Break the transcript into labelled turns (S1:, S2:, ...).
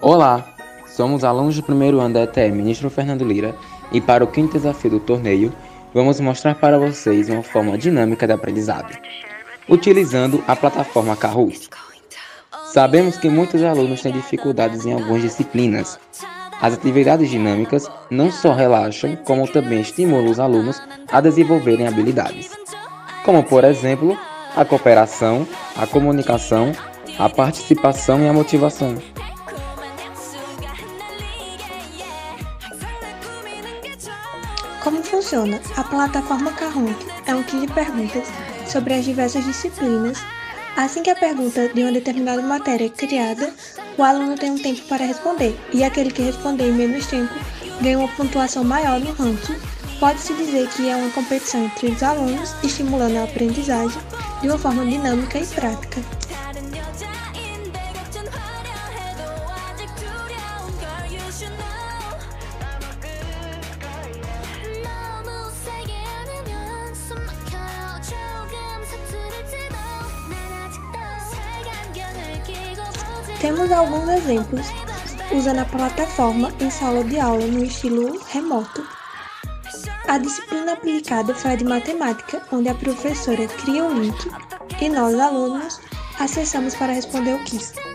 S1: Olá, somos alunos do primeiro ano da ETE Ministro Fernando Lira e para o quinto desafio do torneio, vamos mostrar para vocês uma forma dinâmica de aprendizado, utilizando a plataforma Kahoot. Sabemos que muitos alunos têm dificuldades em algumas disciplinas. As atividades dinâmicas não só relaxam, como também estimulam os alunos a desenvolverem habilidades, como por exemplo, a cooperação, a comunicação, a participação e a motivação.
S2: Como funciona? A plataforma Kahoot é um kit de perguntas sobre as diversas disciplinas. Assim que a pergunta de uma determinada matéria é criada, o aluno tem um tempo para responder, e aquele que responder em menos tempo ganha uma pontuação maior no ranking. Pode-se dizer que é uma competição entre os alunos, estimulando a aprendizagem de uma forma dinâmica e prática. Temos alguns exemplos usando a plataforma em sala de aula no estilo remoto. A disciplina aplicada foi a de matemática, onde a professora cria o link e nós, alunos, acessamos para responder o quiz.